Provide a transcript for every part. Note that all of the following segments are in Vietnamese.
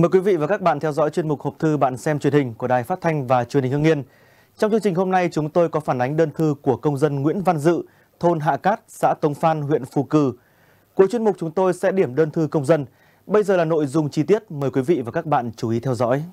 Mời quý vị và các bạn theo dõi chuyên mục hộp thư bạn xem truyền hình của Đài Phát thanh và Truyền hình Hưng Yên. Trong chương trình hôm nay, chúng tôi có phản ánh đơn thư của công dân Nguyễn Văn Dự, thôn Hạ Cát, xã Tống Phan, huyện Phù Cử. Cuối chuyên mục chúng tôi sẽ điểm đơn thư công dân. Bây giờ là nội dung chi tiết, mời quý vị và các bạn chú ý theo dõi.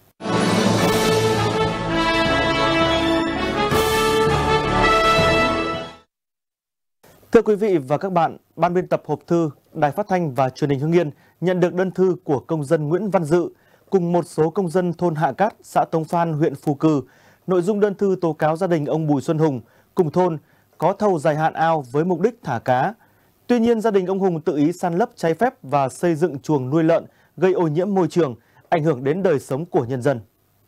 Thưa quý vị và các bạn, Ban biên tập hộp thư Đài Phát thanh và Truyền hình Hưng Yên nhận được đơn thư của công dân Nguyễn Văn Dự cùng một số công dân thôn Hạ Cát, xã Tống Phan, huyện Phù Cử. Nội dung đơn thư tố cáo gia đình ông Bùi Xuân Hùng cùng thôn có thầu dài hạn ao với mục đích thả cá. Tuy nhiên, gia đình ông Hùng tự ý san lấp trái phép và xây dựng chuồng nuôi lợn, gây ô nhiễm môi trường, ảnh hưởng đến đời sống của nhân dân.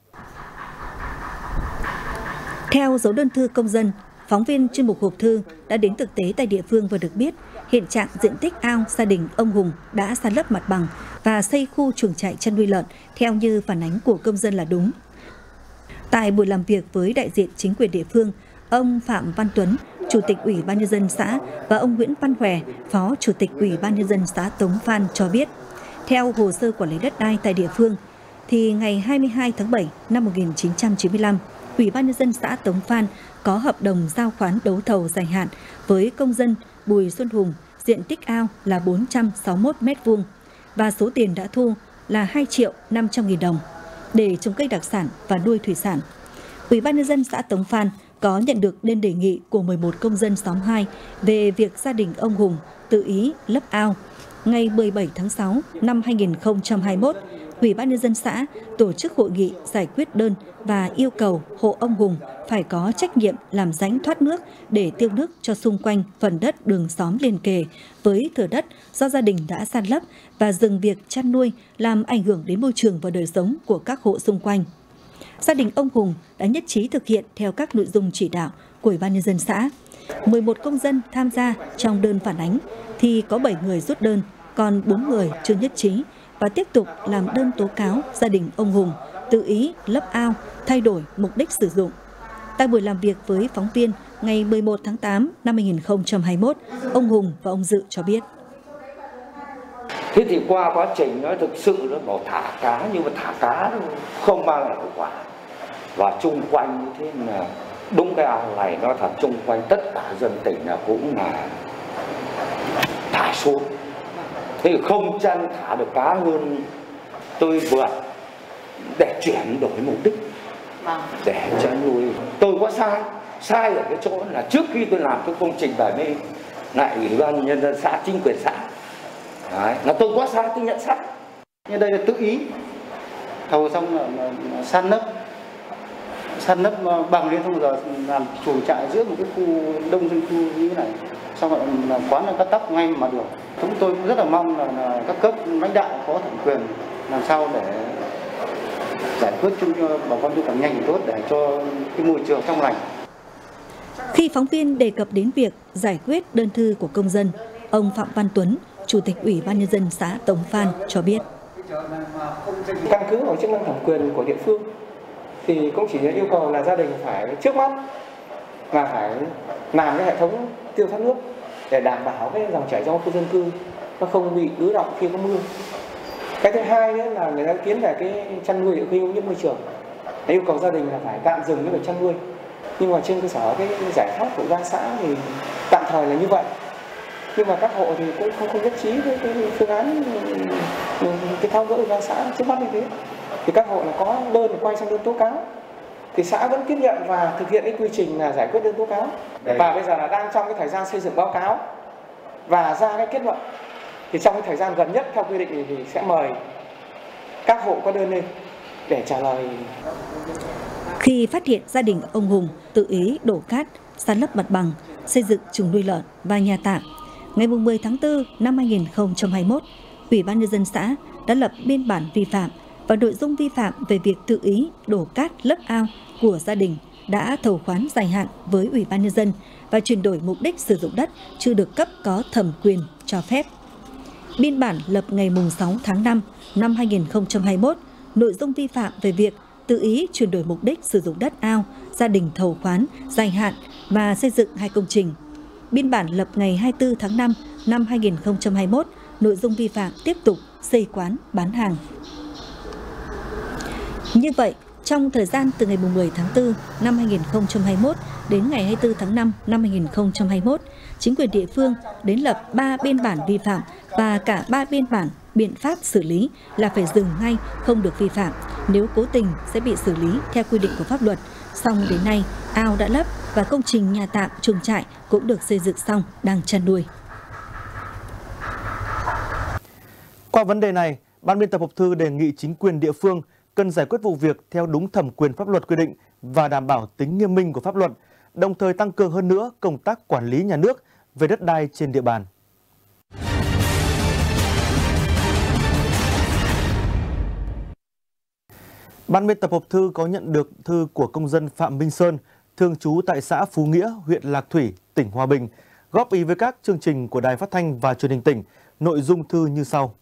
Theo dấu đơn thư công dân, phóng viên chuyên mục hộp thư đã đến thực tế tại địa phương và được biết hiện trạng diện tích ao gia đình ông Hùng đã san lấp mặt bằng và xây khu chuồng trại chăn nuôi lợn theo như phản ánh của công dân là đúng. Tại buổi làm việc với đại diện chính quyền địa phương, ông Phạm Văn Tuấn, Chủ tịch Ủy ban Nhân dân xã và ông Nguyễn Văn Hòe, Phó Chủ tịch Ủy ban Nhân dân xã Tống Phan cho biết, theo hồ sơ quản lý đất đai tại địa phương, thì ngày 22 tháng 7 năm 1995, Ủy ban Nhân dân xã Tống Phan có hợp đồng giao khoán đấu thầu dài hạn với công dân Bùi Xuân Hùng, diện tích ao là 461 m² và số tiền đã thu là 2.500.000 đồng để trồng cây đặc sản và nuôi thủy sản. Ủy ban Nhân dân xã Tống Phan có nhận được đơn đề nghị của 11 công dân xóm 2 về việc gia đình ông Hùng tự ý lấp ao. Ngày 17 tháng 6 năm 2021, Ủy ban Nhân dân xã tổ chức hội nghị giải quyết đơn và yêu cầu hộ ông Hùng phải có trách nhiệm làm rãnh thoát nước để tiêu nước cho xung quanh phần đất đường xóm liền kề với thửa đất do gia đình đã san lấp và dừng việc chăn nuôi làm ảnh hưởng đến môi trường và đời sống của các hộ xung quanh. Gia đình ông Hùng đã nhất trí thực hiện theo các nội dung chỉ đạo của Ủy ban Nhân dân xã. 11 công dân tham gia trong đơn phản ánh thì có 7 người rút đơn, còn 4 người chưa nhất trí và tiếp tục làm đơn tố cáo gia đình ông Hùng tự ý lấp ao, thay đổi mục đích sử dụng. Tại buổi làm việc với phóng viên ngày 11 tháng 8 năm 2021, ông Hùng và ông Dự cho biết. Thế thì qua quá trình nó thực sự nó bảo thả cá, nhưng mà thả cá không mang lại hiệu quả. Và chung quanh như thế là đúng cái ao này nó thật, chung quanh tất cả dân tỉnh là cũng là thả xuống. Thế không chăn thả được cá hơn tôi vượt để chuyển đổi mục đích để chăn nuôi. Tôi có sai ở cái chỗ là trước khi tôi làm cái công trình về bên lại Ủy ban Nhân dân xã, chính quyền xã. Đấy, là tôi có sai, tôi nhận sai. Nhưng đây là tự ý thầu xong là san lấp bằng lên, xong giờ làm chuồng trại giữa một cái khu đông dân cư như thế này, xong rồi là quán là cắt tóc ngay mà được. Chúng tôi cũng rất là mong là các cấp lãnh đạo có thẩm quyền làm sao để giải quyết chung cho bà con càng nhanh tốt để cho cái môi trường trong lành. Khi phóng viên đề cập đến việc giải quyết đơn thư của công dân, ông Phạm Văn Tuấn, Chủ tịch Ủy ban Nhân dân xã Tống Phan cho biết. Căn cứ vào chức năng thẩm quyền của địa phương thì cũng chỉ yêu cầu là gia đình phải trước mắt là phải làm cái hệ thống tiêu thoát nước để đảm bảo cái dòng chảy trong khu dân cư nó không bị ứ đọng khi có mưa. Cái thứ hai nữa là người ta kiến về cái chăn nuôi gây ô nhiễm môi trường, yêu cầu gia đình là phải tạm dừng cái việc chăn nuôi. Nhưng mà trên cơ sở cái giải pháp của Ủy ban xã thì tạm thời là như vậy. Nhưng mà các hộ thì cũng không nhất trí với cái phương án cái tháo gỡ Ủy ban xã trước mắt như thế. Thì các hộ là có đơn để quay sang đơn tố cáo. Thì xã vẫn tiếp nhận và thực hiện cái quy trình là giải quyết đơn tố cáo. Và bây giờ là đang trong cái thời gian xây dựng báo cáo và ra cái kết luận. Thì trong cái thời gian gần nhất theo quy định thì sẽ mời các hộ có đơn lên để trả lời. Khi phát hiện gia đình ông Hùng tự ý đổ cát, san lấp mặt bằng, xây dựng chuồng nuôi lợn và nhà tạm, ngày 10 tháng 4 năm 2021, Ủy ban Nhân dân xã đã lập biên bản vi phạm và nội dung vi phạm về việc tự ý đổ cát lấp ao của gia đình đã thầu khoán dài hạn với Ủy ban Nhân dân và chuyển đổi mục đích sử dụng đất chưa được cấp có thẩm quyền cho phép. Biên bản lập ngày 6 tháng 5 năm 2021, nội dung vi phạm về việc tự ý chuyển đổi mục đích sử dụng đất ao gia đình thầu khoán dài hạn và xây dựng 2 công trình. Biên bản lập ngày 24 tháng 5 năm 2021, nội dung vi phạm tiếp tục xây quán bán hàng. Như vậy, trong thời gian từ ngày 10 tháng 4 năm 2021 đến ngày 24 tháng 5 năm 2021, chính quyền địa phương đến lập 3 biên bản vi phạm và cả 3 biên bản biện pháp xử lý là phải dừng ngay, không được vi phạm. Nếu cố tình sẽ bị xử lý theo quy định của pháp luật. Song đến nay, ao đã lấp và công trình nhà tạm chuồng trại cũng được xây dựng xong, đang chăn nuôi. Qua vấn đề này, Ban biên tập hộp thư đề nghị chính quyền địa phương cần giải quyết vụ việc theo đúng thẩm quyền pháp luật quy định và đảm bảo tính nghiêm minh của pháp luật, đồng thời tăng cường hơn nữa công tác quản lý nhà nước về đất đai trên địa bàn. Ban biên tập hộp thư có nhận được thư của công dân Phạm Minh Sơn, thường trú tại xã Phú Nghĩa, huyện Lạc Thủy, tỉnh Hòa Bình, góp ý với các chương trình của Đài Phát thanh và Truyền hình tỉnh. Nội dung thư như sau.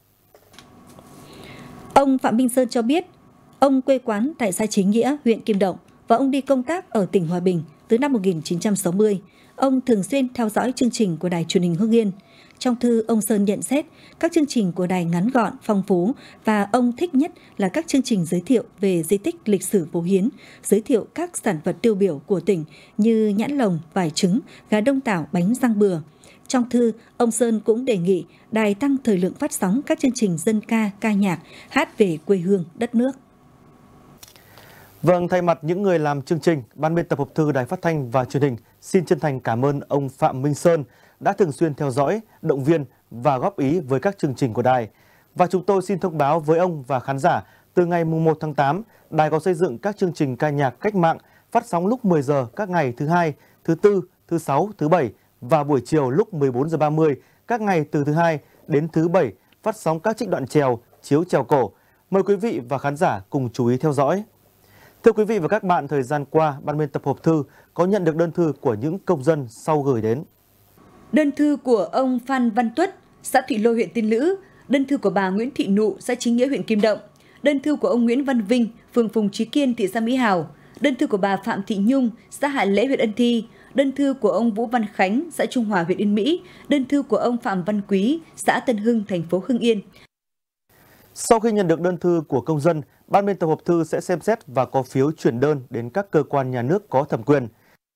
Ông Phạm Minh Sơn cho biết, ông quê quán tại xã Chính Nghĩa, huyện Kim Động và ông đi công tác ở tỉnh Hòa Bình từ năm 1960. Ông thường xuyên theo dõi chương trình của Đài Truyền hình Hưng Yên. Trong thư, ông Sơn nhận xét các chương trình của đài ngắn gọn, phong phú và ông thích nhất là các chương trình giới thiệu về di tích lịch sử Phố Hiến, giới thiệu các sản vật tiêu biểu của tỉnh như nhãn lồng, vải trứng, gà đông tảo, bánh rang bừa. Trong thư, ông Sơn cũng đề nghị đài tăng thời lượng phát sóng các chương trình dân ca, ca nhạc, hát về quê hương, đất nước. Vâng, thay mặt những người làm chương trình, Ban biên tập hộp thư Đài Phát thanh và Truyền hình xin chân thành cảm ơn ông Phạm Minh Sơn đã thường xuyên theo dõi, động viên và góp ý với các chương trình của đài. Và chúng tôi xin thông báo với ông và khán giả, từ ngày 1 tháng 8, đài có xây dựng các chương trình ca nhạc cách mạng phát sóng lúc 10 giờ các ngày thứ Hai, thứ Tư, thứ Sáu, thứ Bảy và buổi chiều lúc 14 giờ 30 các ngày từ thứ Hai đến thứ Bảy phát sóng các trích đoạn chèo, chiếu chèo cổ. Mời quý vị và khán giả cùng chú ý theo dõi. Thưa quý vị và các bạn, thời gian qua, Ban biên tập hộp thư có nhận được đơn thư của những công dân sau gửi đến. Đơn thư của ông Phan Văn Tuất, xã Thụy Lôi, huyện Tiên Lữ. Đơn thư của bà Nguyễn Thị Nụ, xã Chính Nghĩa, huyện Kim Động. Đơn thư của ông Nguyễn Văn Vinh, phường Phùng Chí Kiên, thị xã Mỹ Hào. Đơn thư của bà Phạm Thị Nhung, xã Hạ Lễ, huyện Ân Thi. Đơn thư của ông Vũ Văn Khánh, xã Trung Hòa, huyện Yên Mỹ. Đơn thư của ông Phạm Văn Quý, xã Tân Hưng, thành phố Hưng Yên. Sau khi nhận được đơn thư của công dân, Ban biên tập hộp thư sẽ xem xét và có phiếu chuyển đơn đến các cơ quan nhà nước có thẩm quyền.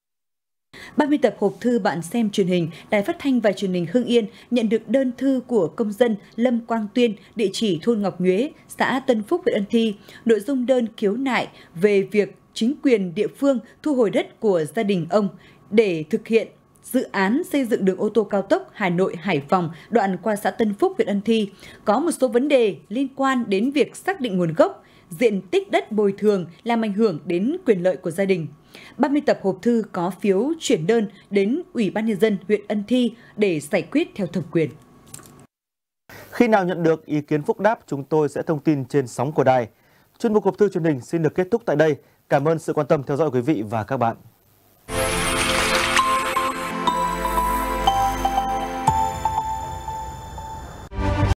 Ban biên tập hộp thư Bạn xem truyền hình, Đài Phát thanh và Truyền hình Hưng Yên nhận được đơn thư của công dân Lâm Quang Tuyên, địa chỉ thôn Ngọc Nhuế, xã Tân Phúc, huyện Ân Thi. Nội dung đơn khiếu nại về việc chính quyền địa phương thu hồi đất của gia đình ông để thực hiện dự án xây dựng đường ô tô cao tốc Hà Nội - Hải Phòng đoạn qua xã Tân Phúc, huyện Ân Thi. Có một số vấn đề liên quan đến việc xác định nguồn gốc, diện tích đất bồi thường làm ảnh hưởng đến quyền lợi của gia đình. Ban biên tập hộp thư có phiếu chuyển đơn đến Ủy ban Nhân dân huyện Ân Thi để giải quyết theo thẩm quyền. Khi nào nhận được ý kiến phúc đáp, chúng tôi sẽ thông tin trên sóng của đài. Chuyên mục hộp thư truyền hình xin được kết thúc tại đây. Cảm ơn sự quan tâm theo dõi của quý vị và các bạn.